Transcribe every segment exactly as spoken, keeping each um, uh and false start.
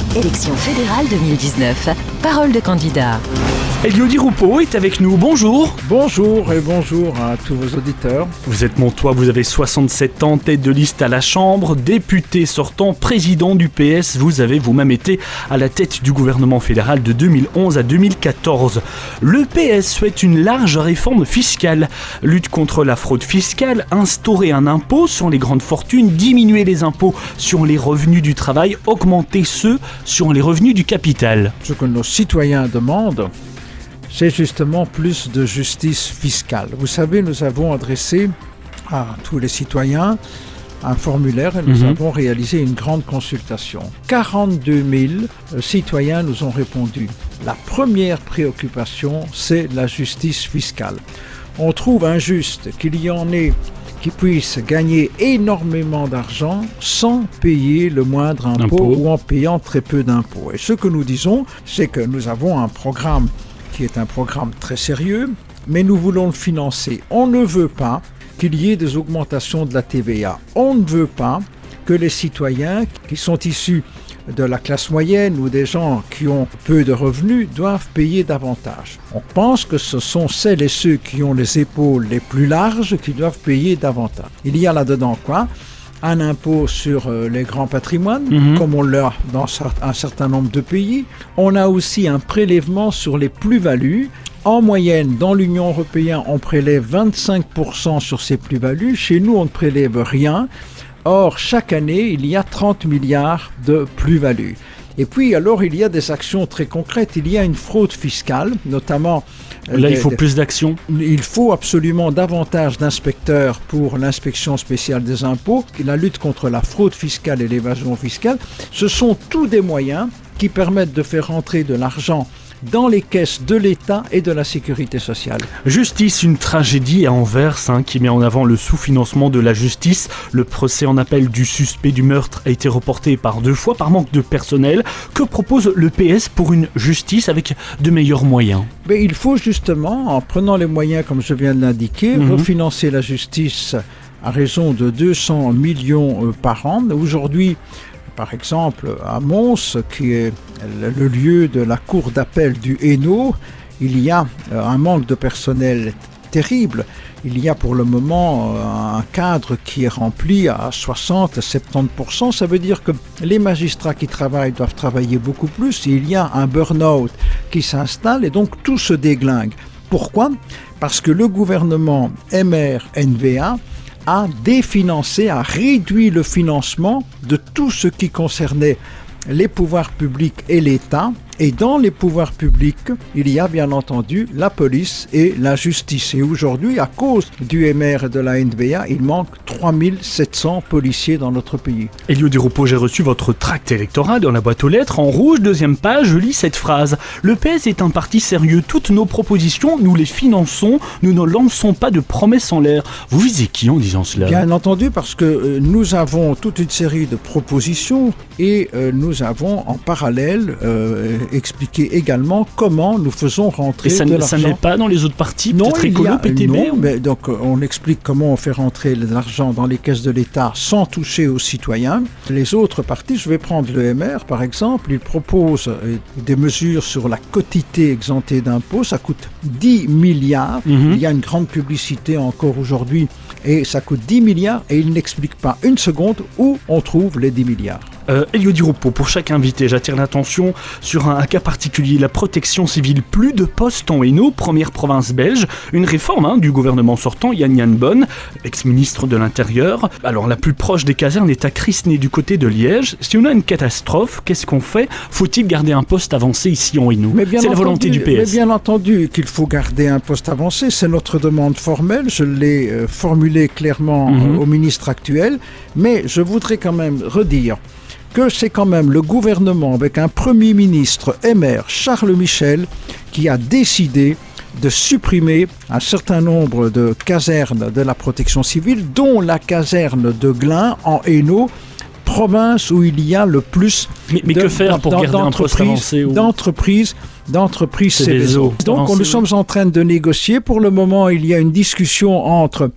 Élections fédérales deux mille dix-neuf. Parole de candidat. Elio Di Rupo est avec nous, bonjour. Bonjour et bonjour à tous vos auditeurs. Vous êtes Montois, vous avez soixante-sept ans, tête de liste à la Chambre, député sortant, président du P S. Vous avez vous-même été à la tête du gouvernement fédéral de deux mille onze à deux mille quatorze. Le P S souhaite une large réforme fiscale. Lutte contre la fraude fiscale, instaurer un impôt sur les grandes fortunes, diminuer les impôts sur les revenus du travail, augmenter ceux sur les revenus du capital. Ce que nos citoyens demandent, c'est justement plus de justice fiscale. Vous savez, nous avons adressé à tous les citoyens un formulaire et nous mmh. avons réalisé une grande consultation. quarante-deux mille citoyens nous ont répondu. La première préoccupation, c'est la justice fiscale. On trouve injuste qu'il y en ait qui puissent gagner énormément d'argent sans payer le moindre impôt, impôt ou en payant très peu d'impôts. Et ce que nous disons, c'est que nous avons un programme qui est un programme très sérieux, mais nous voulons le financer. On ne veut pas qu'il y ait des augmentations de la T V A. On ne veut pas que les citoyens qui sont issus de la classe moyenne ou des gens qui ont peu de revenus doivent payer davantage. On pense que ce sont celles et ceux qui ont les épaules les plus larges qui doivent payer davantage. Il y a là-dedans quoi ? Un impôt sur les grands patrimoines, mmh. comme on l'a dans un certain nombre de pays. On a aussi un prélèvement sur les plus-values. En moyenne, dans l'Union européenne, on prélève vingt-cinq pour cent sur ces plus-values. Chez nous, on ne prélève rien. Or, chaque année, il y a trente milliards de plus-values. Et puis, alors, il y a des actions très concrètes. Il y a une fraude fiscale, notamment... Là, des, il faut plus d'actions. Il faut absolument davantage d'inspecteurs pour l'inspection spéciale des impôts. La lutte contre la fraude fiscale et l'évasion fiscale, ce sont tous des moyens qui permettent de faire rentrer de l'argent dans les caisses de l'État et de la sécurité sociale. Justice, une tragédie à Anvers hein, qui met en avant le sous-financement de la justice. Le procès en appel du suspect du meurtre a été reporté par deux fois par manque de personnel. Que propose le P S pour une justice avec de meilleurs moyens ? Mais il faut justement, en prenant les moyens comme je viens de l'indiquer, mmh. refinancer la justice à raison de deux cents millions par an. Aujourd'hui, par exemple, à Mons, qui est le lieu de la cour d'appel du Hainaut, il y a un manque de personnel terrible. Il y a pour le moment un cadre qui est rempli à soixante à soixante-dix pour cent. Ça veut dire que les magistrats qui travaillent doivent travailler beaucoup plus. Il y a un burn-out qui s'installe et donc tout se déglingue. Pourquoi ? Parce que le gouvernement M R N V A a définancé, a réduit le financement de tout ce qui concernait les pouvoirs publics et l'État. Et dans les pouvoirs publics, il y a bien entendu la police et la justice. Et aujourd'hui, à cause du M R et de la N V A, il manque trois mille sept cents policiers dans notre pays. Elio Di Rupo, j'ai reçu votre tract électoral dans la boîte aux lettres. En rouge, deuxième page, je lis cette phrase. Le P S est un parti sérieux. Toutes nos propositions, nous les finançons. Nous ne lançons pas de promesses en l'air. Vous visez qui en disant cela ? Bien entendu, parce que euh, nous avons toute une série de propositions et euh, nous avons en parallèle euh, expliquer également comment nous faisons rentrer et ça, de l'argent. Ça n'est pas dans les autres partis, non, peut-être écolo, P T B Non, mais donc on explique comment on fait rentrer de l'argent dans les caisses de l'État sans toucher aux citoyens. Les autres partis, je vais prendre le M R par exemple, ils proposent des mesures sur la quotité exemptée d'impôts, ça coûte dix milliards. Mm-hmm. Il y a une grande publicité encore aujourd'hui et ça coûte dix milliards et ils n'expliquent pas une seconde où on trouve les dix milliards. Euh, Elio Di Rupo, pour chaque invité, j'attire l'attention sur un, un cas particulier, la protection civile. Plus de postes en Hainaut, première province belge, une réforme hein, du gouvernement sortant, Yann Yann Bonne, ex-ministre de l'Intérieur. Alors la plus proche des casernes est à Crisnay, du côté de Liège. Si on a une catastrophe, qu'est-ce qu'on fait ? Faut-il garder un poste avancé ici en Hainaut ? C'est la volonté du P S. Mais bien entendu qu'il faut garder un poste avancé, c'est notre demande formelle, je l'ai euh, formulée clairement mm-hmm. euh, au ministre actuel, mais je voudrais quand même redire que c'est quand même le gouvernement avec un Premier ministre M R, Charles Michel, qui a décidé de supprimer un certain nombre de casernes de la protection civile, dont la caserne de Glun en Hainaut, province où il y a le plus mais, mais de, que faire pour garder un poste avancé ou... d'entreprises d'entreprises Céveso. Donc nous sommes en train de négocier. Pour le moment, il y a une discussion entre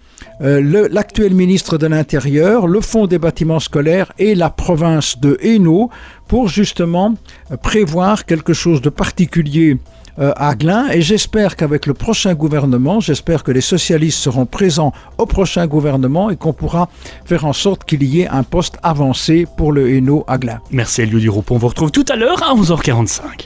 euh, le, l'actuel ministre de l'Intérieur, le Fonds des bâtiments scolaires et la province de Hainaut pour justement euh, prévoir quelque chose de particulier euh, à Glun. Et j'espère qu'avec le prochain gouvernement, j'espère que les socialistes seront présents au prochain gouvernement et qu'on pourra faire en sorte qu'il y ait un poste avancé pour le Hainaut à Glun. Merci Elio Di Rupo, on vous retrouve tout à l'heure à onze heures quarante-cinq.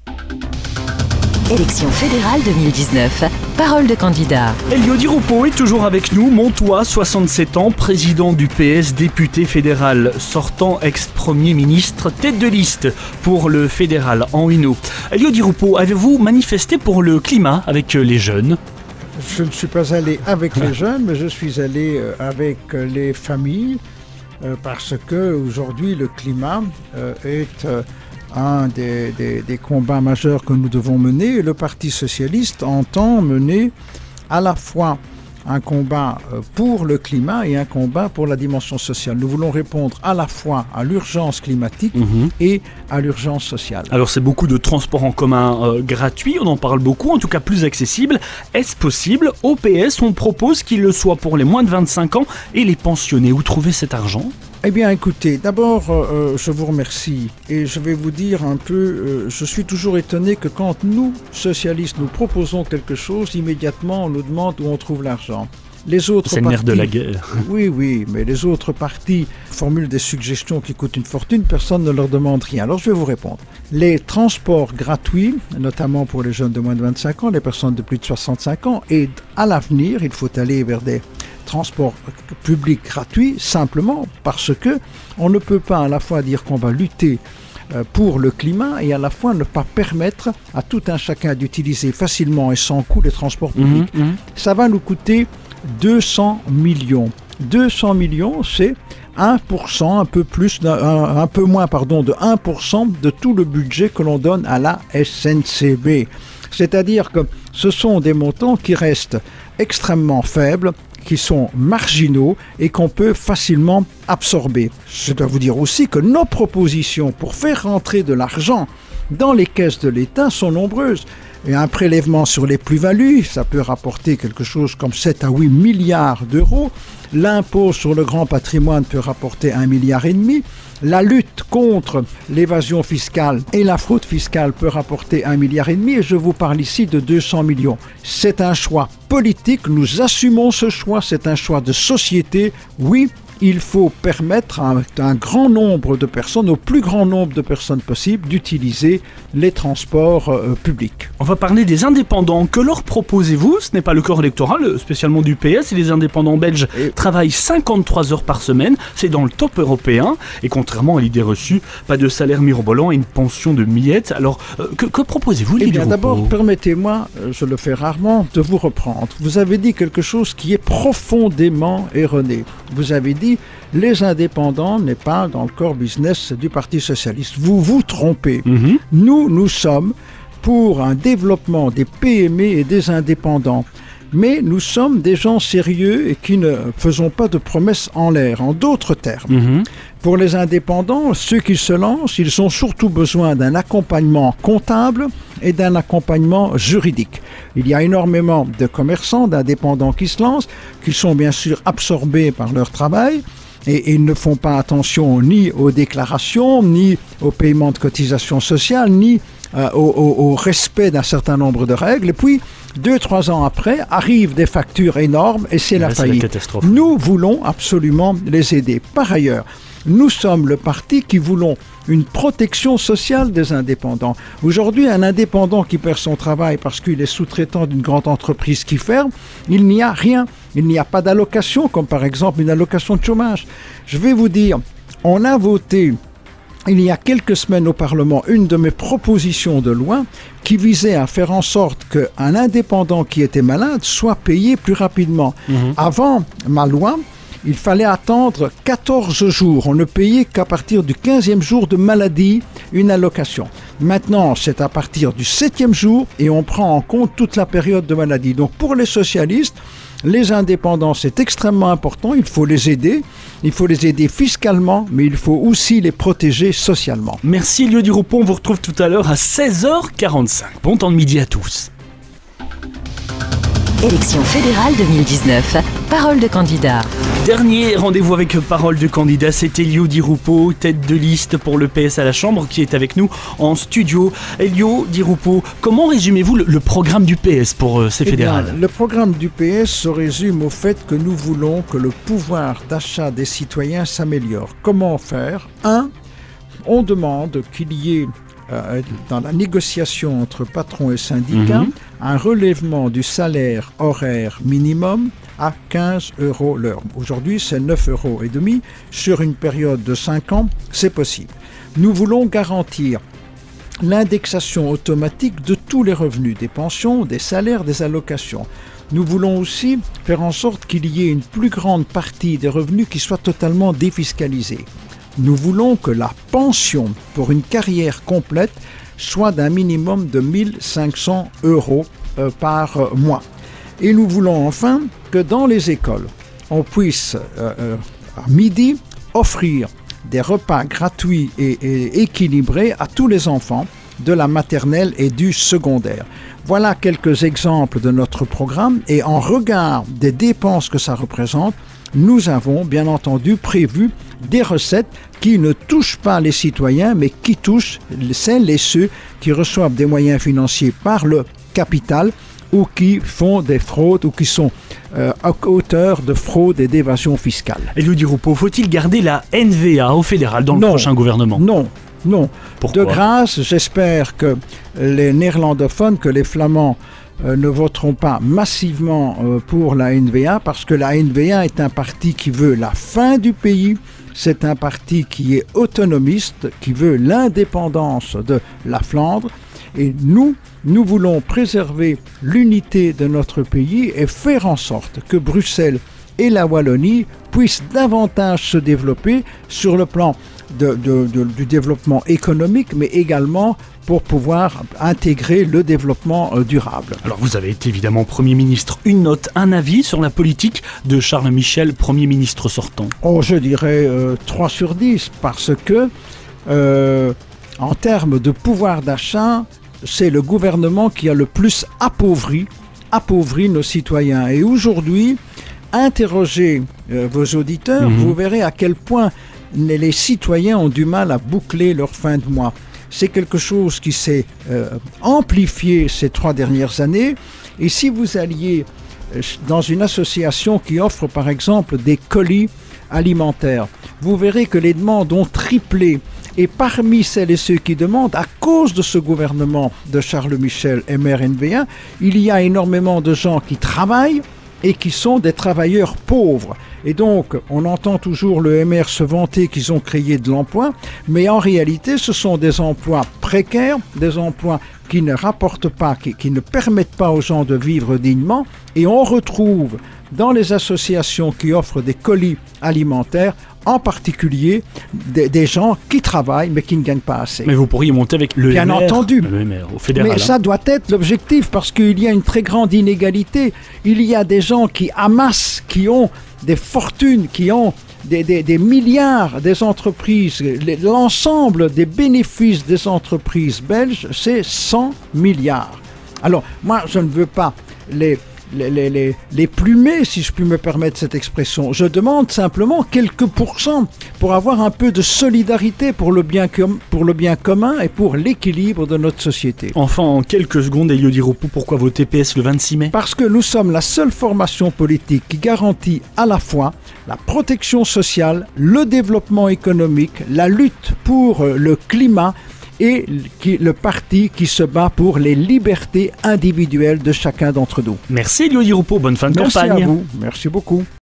Élection fédérale deux mille dix-neuf. Parole de candidat. Elio Di Rupo est toujours avec nous. Montois, soixante-sept ans, président du P S, député fédéral, sortant ex-premier ministre, tête de liste pour le fédéral en Hainaut. Elio Di Rupo, avez-vous manifesté pour le climat avec les jeunes ? Je ne suis pas allé avec les jeunes, mais je suis allé avec les familles euh, parce que aujourd'hui le climat euh, est euh, un des, des, des combats majeurs que nous devons mener. Et le Parti socialiste entend mener à la fois un combat pour le climat et un combat pour la dimension sociale. Nous voulons répondre à la fois à l'urgence climatique mmh. et à l'urgence sociale. Alors c'est beaucoup de transports en commun euh, gratuits, on en parle beaucoup, en tout cas plus accessible. Est-ce possible ? Au P S, on propose qu'il le soit pour les moins de vingt-cinq ans et les pensionnés. Où trouver cet argent ? Eh bien, écoutez, d'abord, euh, je vous remercie et je vais vous dire un peu, euh, je suis toujours étonné que quand nous, socialistes, nous proposons quelque chose, immédiatement on nous demande où on trouve l'argent. Les autres C'est le nerf de la guerre. Oui, oui, mais les autres partis formulent des suggestions qui coûtent une fortune, personne ne leur demande rien. Alors je vais vous répondre. Les transports gratuits, notamment pour les jeunes de moins de vingt-cinq ans, les personnes de plus de soixante-cinq ans, et à l'avenir, il faut aller vers des transports publics gratuits, simplement parce que on ne peut pas à la fois dire qu'on va lutter pour le climat et à la fois ne pas permettre à tout un chacun d'utiliser facilement et sans coût les transports publics. Mmh, mmh. Ça va nous coûter deux cents millions. deux cents millions, c'est un pour cent, un peu plus, un, un peu moins, pardon, de un pour cent de tout le budget que l'on donne à la S N C B. C'est-à-dire que ce sont des montants qui restent extrêmement faibles, qui sont marginaux et qu'on peut facilement absorber. Je dois vous dire aussi que nos propositions pour faire rentrer de l'argent dans les caisses de l'État sont nombreuses. Et un prélèvement sur les plus-values, ça peut rapporter quelque chose comme sept à huit milliards d'euros. L'impôt sur le grand patrimoine peut rapporter un milliard et demi. La lutte contre l'évasion fiscale et la fraude fiscale peut rapporter un milliard et demi. Et je vous parle ici de deux cents millions. C'est un choix politique. Nous assumons ce choix. C'est un choix de société. Oui, il faut permettre à un grand nombre de personnes, au plus grand nombre de personnes possible, d'utiliser les transports euh, publics. On va parler des indépendants. Que leur proposez-vous ? Ce n'est pas le corps électoral, spécialement du P S. Et les indépendants belges et... travaillent cinquante-trois heures par semaine. C'est dans le top européen. Et contrairement à l'idée reçue, pas de salaire mirobolant et une pension de miettes. Alors, euh, que, que proposez-vous, Eh bien, d'abord, permettez-moi, je le fais rarement, de vous reprendre. Vous avez dit quelque chose qui est profondément erroné. Vous avez dit les indépendants n'est pas dans le core business du Parti socialiste. Vous vous trompez. Mmh. Nous, nous sommes pour un développement des P M E et des indépendants. Mais nous sommes des gens sérieux et qui ne faisons pas de promesses en l'air. En d'autres termes, mmh. pour les indépendants, ceux qui se lancent, ils ont surtout besoin d'un accompagnement comptable et d'un accompagnement juridique. Il y a énormément de commerçants, d'indépendants qui se lancent, qui sont bien sûr absorbés par leur travail et, et ils ne font pas attention ni aux déclarations, ni au paiement de cotisations sociales, ni euh, au, au, au respect d'un certain nombre de règles. Et puis, deux, trois ans après, arrivent des factures énormes et c'est ouais, la faillite. La Nous voulons absolument les aider. Par ailleurs, nous sommes le parti qui voulons une protection sociale des indépendants. Aujourd'hui, un indépendant qui perd son travail parce qu'il est sous-traitant d'une grande entreprise qui ferme, il n'y a rien. Il n'y a pas d'allocation, comme par exemple une allocation de chômage. Je vais vous dire, on a voté il y a quelques semaines au Parlement une de mes propositions de loi qui visait à faire en sorte qu'un indépendant qui était malade soit payé plus rapidement. Mmh. Avant ma loi, il fallait attendre quatorze jours. On ne payait qu'à partir du quinzième jour de maladie une allocation. Maintenant, c'est à partir du septième jour et on prend en compte toute la période de maladie. Donc pour les socialistes, les indépendants, c'est extrêmement important. Il faut les aider. Il faut les aider fiscalement, mais il faut aussi les protéger socialement. Merci Elio Di Rupo. On vous retrouve tout à l'heure à seize heures quarante-cinq. Bon temps de midi à tous. Élection fédérale deux mille dix-neuf. Parole de candidat. Dernier rendez-vous avec Parole de candidat, c'est Elio Di Rupo, tête de liste pour le P S à la Chambre, qui est avec nous en studio. Elio Di Rupo, comment résumez-vous le, le programme du P S pour euh, ces eh fédérales? bien, Le programme du P S se résume au fait que nous voulons que le pouvoir d'achat des citoyens s'améliore. Comment faire? Un, on demande qu'il y ait Euh, dans la négociation entre patrons et syndicats, mmh. un relèvement du salaire horaire minimum à quinze euros l'heure. Aujourd'hui, c'est neuf euros et demi. Sur une période de cinq ans, c'est possible. Nous voulons garantir l'indexation automatique de tous les revenus, des pensions, des salaires, des allocations. Nous voulons aussi faire en sorte qu'il y ait une plus grande partie des revenus qui soit totalement défiscalisée. Nous voulons que la pension pour une carrière complète soit d'un minimum de mille cinq cents euros euh, par euh, mois. Et nous voulons enfin que dans les écoles, on puisse euh, euh, à midi offrir des repas gratuits et, et équilibrés à tous les enfants de la maternelle et du secondaire. Voilà quelques exemples de notre programme et en regard des dépenses que ça représente, nous avons bien entendu prévu des recettes qui ne touchent pas les citoyens, mais qui touchent celles et ceux qui reçoivent des moyens financiers par le capital ou qui font des fraudes ou qui sont euh, auteurs de fraude et d'évasion fiscale. Elio Di Rupo, faut-il garder la N V A au fédéral dans le non, prochain gouvernement? Non, non. Pourquoi? De grâce, j'espère que les néerlandophones, que les flamands Euh, ne voteront pas massivement euh, pour la N V A parce que la N V A est un parti qui veut la fin du pays, c'est un parti qui est autonomiste, qui veut l'indépendance de la Flandre et nous, nous voulons préserver l'unité de notre pays et faire en sorte que Bruxelles et la Wallonie puissent davantage se développer sur le plan de, de, de, du développement économique mais également pour pouvoir intégrer le développement euh, durable. Alors vous avez été évidemment Premier ministre. Une note, un avis sur la politique de Charles Michel, Premier ministre sortant? Oh, je dirais euh, trois sur dix parce que euh, en termes de pouvoir d'achat, c'est le gouvernement qui a le plus appauvri, appauvri nos citoyens. Et aujourd'hui, interrogez euh, vos auditeurs, mmh. vous verrez à quel point les citoyens ont du mal à boucler leur fin de mois. C'est quelque chose qui s'est euh, amplifié ces trois dernières années. Et si vous alliez euh, dans une association qui offre par exemple des colis alimentaires, vous verrez que les demandes ont triplé. Et parmi celles et ceux qui demandent, à cause de ce gouvernement de Charles Michel, M R N V un, il y a énormément de gens qui travaillent et qui sont des travailleurs pauvres. Et donc, on entend toujours le M R se vanter qu'ils ont créé de l'emploi, mais en réalité, ce sont des emplois précaires, des emplois qui ne rapportent pas, qui, qui ne permettent pas aux gens de vivre dignement. Et on retrouve dans les associations qui offrent des colis alimentaires, en particulier des, des gens qui travaillent mais qui ne gagnent pas assez. Mais vous pourriez monter avec le Bien M R, entendu. le M R au fédéral. Mais ça doit être l'objectif parce qu'il y a une très grande inégalité. Il y a des gens qui amassent, qui ont des fortunes, qui ont des, des, des milliards des entreprises. L'ensemble des bénéfices des entreprises belges, c'est cent milliards. Alors, moi, je ne veux pas les... Les, les, les, les plumer, si je puis me permettre cette expression. Je demande simplement quelques pourcents pour avoir un peu de solidarité pour le bien, com- pour le bien commun et pour l'équilibre de notre société. Enfin, en quelques secondes, Elio Di Rupo, pourquoi voter P S le vingt-six mai? Parce que nous sommes la seule formation politique qui garantit à la fois la protection sociale, le développement économique, la lutte pour le climat et qui, le parti qui se bat pour les libertés individuelles de chacun d'entre nous. Merci Elio Di Rupo, bonne fin de Merci campagne. à vous, merci beaucoup.